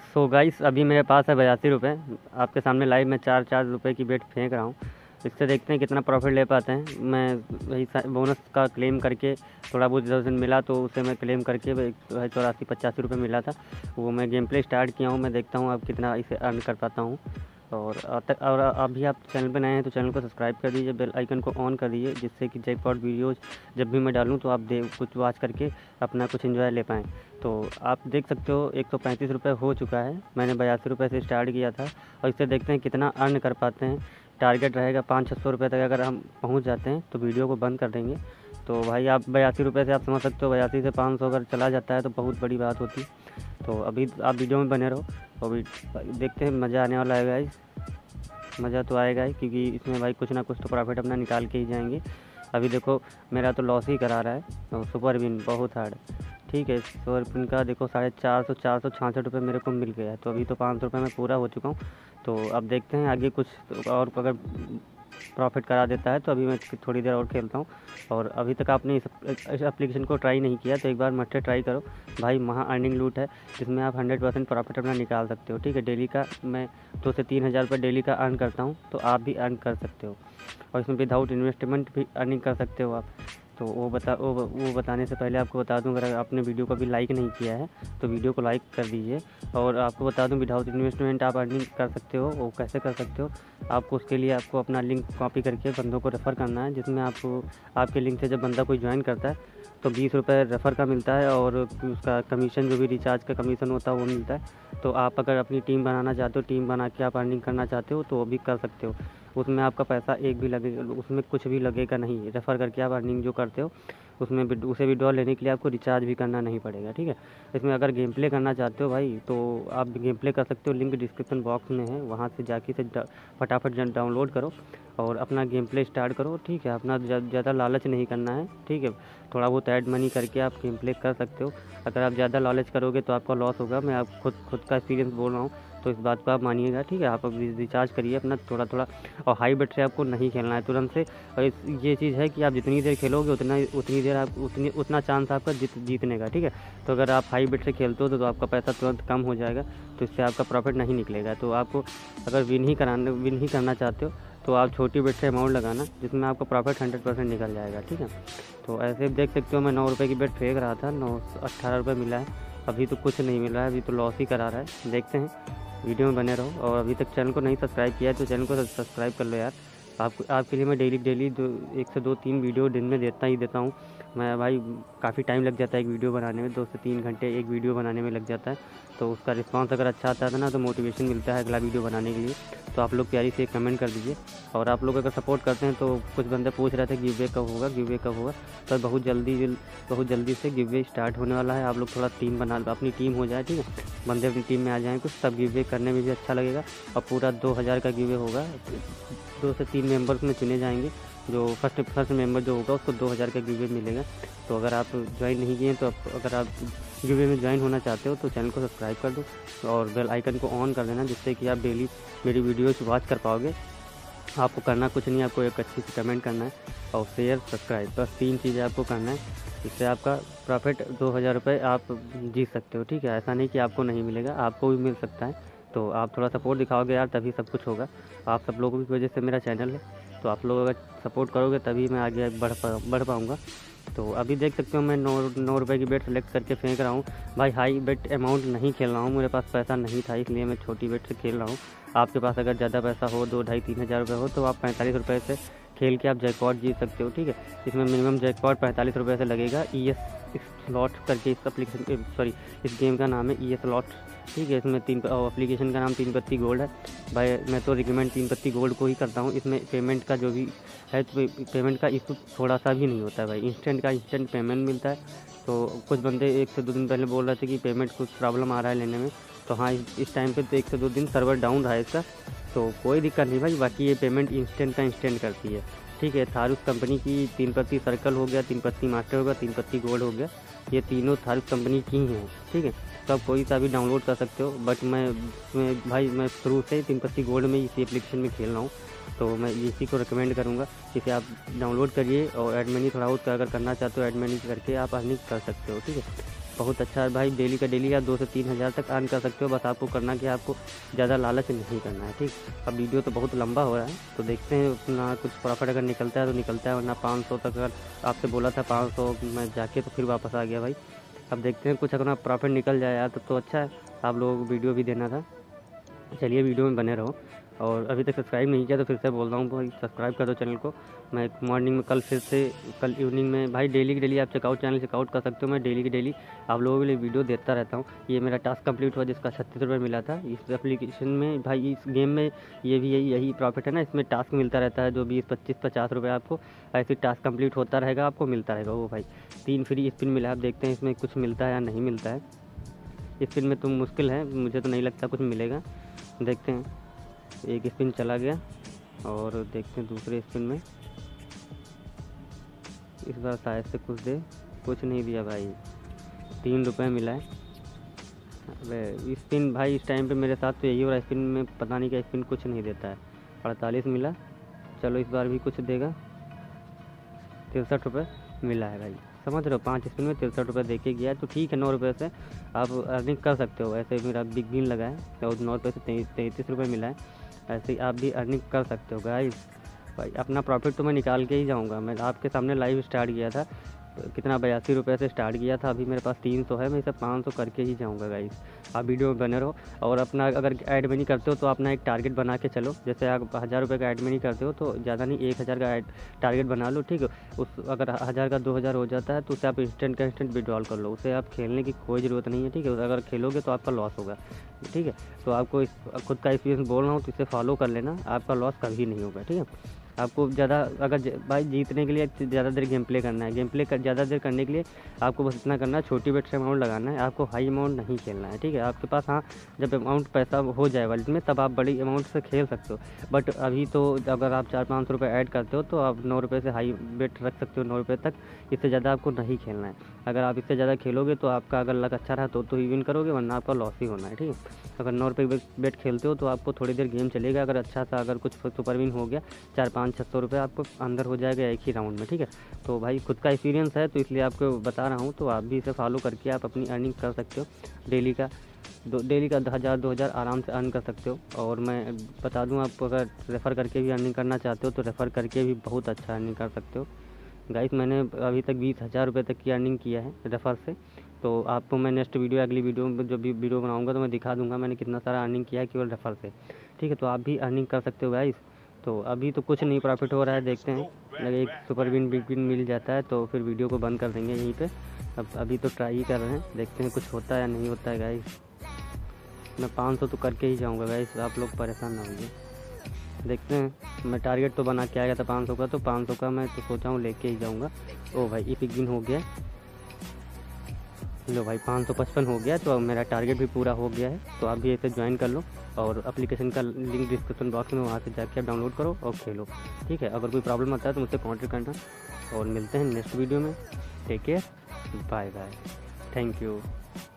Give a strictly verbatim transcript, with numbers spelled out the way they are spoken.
So guys अभी मेरे पास है बयासी रुपये। आपके सामने लाइव में चार चार रुपये की बेट फेंक रहा हूँ। इससे देखते हैं कितना प्रॉफिट ले पाते हैं। मैं वही बोनस का क्लेम करके थोड़ा बहुत दस दिन मिला तो उसे मैं क्लेम करके वही चौरासी पचासी रुपये मिला था, वो मैं गेम प्ले स्टार्ट किया हूँ। मैं देखता हूँ अब कितना इसे अर्न कर पाता हूँ। और और अभी आप चैनल पर नए हैं तो चैनल को सब्सक्राइब कर दीजिए, बेल आइकन को ऑन कर दीजिए, जिससे कि जैकपॉट वीडियोज़ जब भी मैं डालूँ तो आप देख कुछ वॉच करके अपना कुछ एंजॉय ले पाएँ। तो आप देख सकते हो एक सौ पैंतीस रुपये हो चुका है। मैंने बयासी रुपये से स्टार्ट किया था और इससे देखते हैं कितना अर्न कर पाते हैं। टारगेट रहेगा पाँच छः सौ रुपये तक अगर हम पहुंच जाते हैं तो वीडियो को बंद कर देंगे। तो भाई आप बयासी रुपये से आप समझ सकते हो, बयासी से पाँच सौ अगर चला जाता है तो बहुत बड़ी बात होती। तो अभी आप वीडियो में बने रहो और देखते हैं, मज़ा आने वाला है गाइस। मज़ा तो आएगा ही, क्योंकि इसमें भाई कुछ ना कुछ तो प्रॉफिट अपना निकाल के ही जाएंगे। अभी देखो मेरा तो लॉस ही करा रहा है और सुपर विन बहुत हार्ड, ठीक है। सुपर विन का देखो साढ़े चार सौ चार सौ छियासठ रुपये मेरे को मिल गया है। तो अभी तो पाँच सौ रुपये में पूरा हो चुका हूँ। तो अब देखते हैं आगे कुछ और अगर प्रॉफिट करा देता है तो अभी मैं थोड़ी देर और खेलता हूँ। और अभी तक आपने इस एप्लीकेशन को ट्राई नहीं किया तो एक बार मस्ट ट्राई करो भाई। महा अर्निंग लूट है जिसमें आप हंड्रेड परसेंट प्रॉफिट अपना निकाल सकते हो, ठीक है। डेली का मैं दो से तीन हज़ार रुपये डेली का अर्न करता हूँ, तो आप भी अर्न कर सकते हो। और इसमें विदाउट इन्वेस्टमेंट भी अर्निंग कर सकते हो आप। तो वो बता वो वो बताने से पहले आपको बता दूं, अगर आपने वीडियो को भी लाइक नहीं किया है तो वीडियो को लाइक कर दीजिए। और आपको बता दूं विदाउट इन्वेस्टमेंट आप अर्निंग कर सकते हो। वो कैसे कर सकते हो, आपको उसके लिए आपको अपना लिंक कॉपी करके बंदों को रेफ़र करना है, जिसमें आपको आपके लिंक से जब बंदा कोई ज्वाइन करता है तो बीस रुपये रेफ़र का मिलता है और उसका कमीशन जो भी रिचार्ज का कमीशन होता है वो मिलता है। तो आप अगर अपनी टीम बनाना चाहते हो, टीम बना के आप अर्निंग करना चाहते हो तो वो भी कर सकते हो। उसमें आपका पैसा एक भी लगेगा, उसमें कुछ भी लगेगा नहीं। रेफ़र करके आप अर्निंग जो करते हो उसमें उसे विड्रॉल लेने के लिए आपको रिचार्ज भी करना नहीं पड़ेगा, ठीक है। इसमें अगर गेम प्ले करना चाहते हो भाई तो आप गेम प्ले कर सकते हो, लिंक डिस्क्रिप्शन बॉक्स में है, वहाँ से जाके से फटाफट डाउनलोड करो और अपना गेम प्ले स्टार्ट करो, ठीक है। अपना ज़्यादा लालच नहीं करना है, ठीक है। थोड़ा बहुत ऐड मनी करके आप गेम प्ले कर सकते हो। अगर आप ज़्यादा लालच करोगे तो आपका लॉस होगा। मैं आप खुद खुद का एक्सपीरियंस बोल रहा हूँ, तो इस बात को आप मानिएगा, ठीक है। आप रिचार्ज करिए अपना थोड़ा थोड़ा, और हाई बेट से आपको नहीं खेलना है तुरंत से। और ये चीज़ है कि आप जितनी देर खेलोगे उतना उतनी देर आप उतनी उतना चांस आपका जीत जीतने का, ठीक है। तो अगर आप हाई बेट से खेलते हो तो, तो आपका पैसा तुरंत कम हो जाएगा, तो इससे आपका प्रॉफिट नहीं निकलेगा। तो आपको अगर विन ही कराना विन ही करना चाहते हो तो आप छोटी बेट से अमाउंट लगाना, जिसमें आपका प्रॉफिट हंड्रेड परसेंट निकल जाएगा, ठीक है। तो ऐसे देख सकते हो मैं नौ रुपये की बेट फेंक रहा था, नौ अट्ठारह रुपये मिला है। अभी तो कुछ नहीं मिल रहा है, अभी तो लॉस ही करा रहा है। देखते हैं, वीडियो में बने रहो। और अभी तक चैनल को नहीं सब्सक्राइब किया है तो चैनल को सब्सक्राइब कर लो यार। आपको आपके लिए मैं डेली डेली दो एक से दो तीन वीडियो दिन में देता ही देता हूँ। मैं भाई काफ़ी टाइम लग जाता है एक वीडियो बनाने में, दो से तीन घंटे एक वीडियो बनाने में लग जाता है। तो उसका रिस्पांस अगर अच्छा आता है ना तो मोटिवेशन मिलता है अगला वीडियो बनाने के लिए। तो आप लोग प्यारी से एक कमेंट कर दीजिए। और आप लोग अगर सपोर्ट करते हैं तो कुछ बंदे पूछ रहे थे गिव वे कब होगा गिव वे कब होगा तो बहुत जल्दी बहुत जल्दी से गिव वे स्टार्ट होने वाला है। आप लोग थोड़ा टीम बना, अपनी टीम हो जाए, ठीक है। बंदे अपनी टीम में आ जाएँ कुछ, तब गिव वे करने में भी अच्छा लगेगा। और पूरा दो हज़ार का गिव वे होगा, दो से तीन मेंबर्स में चुने जाएंगे। जो फर्स्ट फर्स्ट मेंबर जो होगा उसको दो हज़ार का गिव वे मिलेगा। तो अगर आप ज्वाइन नहीं किए तो अगर आप गिव वे में ज्वाइन होना चाहते हो तो चैनल को सब्सक्राइब कर दो और बेल आइकन को ऑन कर देना, जिससे कि आप डेली मेरी वीडियोस वॉच कर पाओगे। आपको करना कुछ नहीं, आपको एक अच्छी सी कमेंट करना है और शेयर सब्सक्राइब, बस तीन चीज़ें आपको करना है। इससे आपका प्रॉफिट दो हज़ार रुपये आप जीत सकते हो, ठीक है। ऐसा नहीं कि आपको नहीं मिलेगा, आपको भी मिल सकता है। तो आप थोड़ा सपोर्ट दिखाओगे यार, तभी सब कुछ होगा। आप सब लोगों की वजह से मेरा चैनल है, तो आप लोग अगर सपोर्ट करोगे तभी मैं आगे बढ़ पा बढ़ पाऊँगा। तो अभी देख सकते हो मैं नौ नौ रुपये की बेट सेलेक्ट करके फेंक रहा हूँ भाई। हाई बेट अमाउंट नहीं खेल रहा हूँ, मेरे पास पैसा नहीं था इसलिए मैं छोटी बेट से खेल रहा हूँ। आपके पास अगर ज़्यादा पैसा हो, दो ढाई तीन हज़ार रुपये हो, तो आप पैंतालीस रुपये से खेल के आप जैकपॉट जीत सकते हो, ठीक है। इसमें मिनिमम जैकपॉट पैंतालीस रुपये से लगेगा। ई एस स्लॉट करके इस एप्लीकेशन सॉरी इस गेम का नाम है ई एस स्लॉट, ठीक है। इसमें तीन एप्लीकेशन का नाम तीन पत्ती गोल्ड है भाई। मैं तो रिकमेंड तीन पत्ती गोल्ड को ही करता हूँ। इसमें पेमेंट का जो भी है तो पेमेंट का इशू थोड़ा सा भी नहीं होता है भाई, इंस्टेंट का इंस्टेंट पेमेंट मिलता है। तो कुछ बंदे एक से दो दिन पहले बोल रहे थे कि पेमेंट कुछ प्रॉब्लम आ रहा है लेने में, तो हाँ इस टाइम पे तो एक से दो दिन सर्वर डाउन रहा है इसका, तो कोई दिक्कत नहीं भाई। बाकी ये पेमेंट इंस्टेंट का इंस्टेंट करती है, ठीक है। थारूस कंपनी की तीन पत्ती सर्कल हो गया, तीन पत्ती मास्टर हो गया, तीन पत्ती गोल्ड हो गया, ये तीनों थारूस कंपनी की हैं, ठीक है। तो आप कोई सा भी डाउनलोड कर सकते हो। बट मैं, मैं भाई मैं शुरू से तीन पत्ती गोल्ड में इसी एप्लीकेशन में खेल रहा हूँ, तो मैं इसी को रिकमेंड करूँगा। इसे आप डाउनलोड करिए और ऐड मनी थोड़ा बहुत अगर करना चाहते हो ऐड मनी करके आप अर्निंग कर सकते हो, ठीक है। बहुत अच्छा है भाई। डेली का डेली आप दो से तीन हज़ार तक अर्न कर सकते हो। बस आपको करना कि आपको ज़्यादा लालच नहीं करना है, ठीक। अब वीडियो तो बहुत लंबा हो रहा है, तो देखते हैं उतना कुछ प्रॉफिट अगर निकलता है तो निकलता है, वरना पाँच सौ तक अगर आपसे बोला था पाँच सौ मैं जाके तो फिर वापस आ गया भाई। अब देखते हैं कुछ अगर प्रॉफिट निकल जाए यार तो, तो अच्छा है। आप लोगों को वीडियो भी देना था। चलिए वीडियो में बने रहो। और अभी तक सब्सक्राइब नहीं किया तो फिर से बोल रहा हूँ भाई, सब्सक्राइब कर दो चैनल को। मैं मॉर्निंग में कल फिर से कल इवनिंग में भाई डेली की डेली आप चेकआउट चैनल चेकआउट कर सकते हो। मैं डेली की डेली आप लोगों के लिए वीडियो देता रहता हूँ। ये मेरा टास्क कंप्लीट हुआ जिसका छत्तीस रुपये मिला था इस एप्लीकेशन में भाई। इस गेम में ये भी यही यही प्रॉफिट है ना, इसमें टास्क मिलता रहता है जो बीस पच्चीस पचास रुपये आपको ऐसे टास्क कंप्लीट होता रहेगा, आपको मिलता रहेगा वो भाई। तीन फ्री स्पिन मिला, आप देखते हैं इसमें कुछ मिलता है या नहीं मिलता है। स्पिन में तो मुश्किल है, मुझे तो नहीं लगता कुछ मिलेगा। देखते हैं, एक स्पिन चला गया और देखते हैं दूसरे स्पिन में इस बार शायद से कुछ दे। कुछ नहीं दिया भाई, तीन रुपये मिला है। अबे स्पिन भाई इस टाइम पे मेरे साथ तो यही हो रहा है, स्पिन में पता नहीं क्या स्पिन कुछ नहीं देता है। अड़तालीस मिला, चलो इस बार भी कुछ देगा। तिरसठ रुपये मिला है भाई, समझ रहे हो। पाँच स्पिन में तिरसठ रुपये दे के गया, तो ठीक है। नौ रुपये से आप अर्निंग कर सकते हो। ऐसे मेरा बिग बिन लगा है और नौ रुपये से तैंतीस रुपये मिला है। ऐसे ही आप भी अर्निंग कर सकते हो गाइस। भाई अपना प्रॉफिट तो मैं निकाल के ही जाऊंगा। मैं आपके सामने लाइव स्टार्ट किया था, कितना बयासी रुपये से स्टार्ट किया था। अभी मेरे पास तीन सौ है, मैं इसे पाँच सौ करके ही जाऊंगा गाइस। आप वीडियो में बने रहो। और अपना अगर ऐड में नहीं करते हो तो अपना एक टारगेट बना के चलो। जैसे आप हज़ार रुपये का ऐड में नहीं करते हो तो ज़्यादा नहीं, एक हज़ार का ऐड टारगेट बना लो, ठीक है। उस अगर हज़ार का दो हज़ार हो जाता है तो उसे आप इंस्टेंट का इंस्टेंट विड्रॉल कर लो। उसे आप खेलने की कोई ज़रूरत नहीं है, ठीक है। अगर खेलोगे तो आपका लॉस होगा, ठीक है। तो आपको इस खुद का एक्सपीरियंस बोल रहा हूँ, तो इसे फॉलो कर लेना, आपका लॉस कभी नहीं होगा, ठीक है। आपको ज़्यादा अगर भाई जीतने के लिए ज़्यादा देर गेम प्ले करना है, गेम प्ले कर ज़्यादा देर करने के लिए आपको बस इतना करना है, छोटी बेट से अमाउंट लगाना है, आपको हाई अमाउंट नहीं खेलना है, ठीक है। आपके पास हाँ जब अमाउंट पैसा हो जाए वॉलेट में तब आप बड़ी अमाउंट से खेल सकते हो। बट अभी तो अगर आप चार पाँच सौ रुपये ऐड करते हो तो आप नौ रुपये से हाई बेट रख सकते हो, नौ रुपये तक। इससे ज़्यादा आपको नहीं खेलना है। अगर आप इससे ज़्यादा खेलोगे तो आपका अगर लक अच्छा रहा तो तो ही विन करोगे, वरना आपका लॉस ही होना है, ठीक है। अगर नौ रुपये बेट खेलते हो तो आपको थोड़ी देर गेम चलेगा। अगर अच्छा सा अगर कुछ सुपर विन हो गया, चार पाँच छः सौ रुपये आपको अंदर हो जाएगा एक ही राउंड में, ठीक है। तो भाई खुद का एक्सपीरियंस है तो इसलिए आपको बता रहा हूँ। तो आप भी इसे फॉलो करके आप अपनी अर्निंग कर सकते हो। डेली का दो डेली का हज़ार दो हज़ार आराम से अर्न कर सकते हो। और मैं बता दूँ, आप अगर रेफ़र करके भी अर्निंग करना चाहते हो तो रेफ़र करके भी बहुत अच्छा अर्निंग कर सकते हो गाइस। मैंने अभी तक बीस हज़ार रुपये तक की अर्निंग किया है रेफ़र से। तो आपको मैं नेक्स्ट वीडियो अगली वीडियो में जो भी वीडियो बनाऊंगा तो मैं दिखा दूंगा मैंने कितना सारा अर्निंग किया है केवल रेफ़र से, ठीक है। तो आप भी अर्निंग कर सकते हो गाइस। तो अभी तो कुछ नहीं प्रॉफिट हो रहा है, देखते हैं अगर एक सुपर विन बिग विन मिल जाता है तो फिर वीडियो को बंद कर देंगे यहीं पे। अब अभी तो ट्राई ही कर रहे हैं, देखते हैं कुछ होता है या नहीं होता है गाइस। मैं पाँच सौ तो करके ही जाऊंगा गाइस, आप लोग परेशान ना होइए। देखते हैं, मैं टारगेट तो बना के आया था पाँच सौ का, तो पाँच सौ का मैं तो सोचा हूँ लेके ही जाऊँगा। ओ भाई ये बिग विन हो गया, लो भाई पाँच सौ पचपन हो गया। तो अब मेरा टारगेट भी पूरा हो गया है। तो आप भी इसे ज्वाइन कर लो और एप्लीकेशन का लिंक डिस्क्रिप्शन बॉक्स में, वहाँ से जाके आप डाउनलोड करो और खेलो, ठीक है। अगर कोई प्रॉब्लम आता है तो मुझसे कॉन्टेक्ट करना। और मिलते हैं नेक्स्ट वीडियो में। Take care, bye bye, thank you.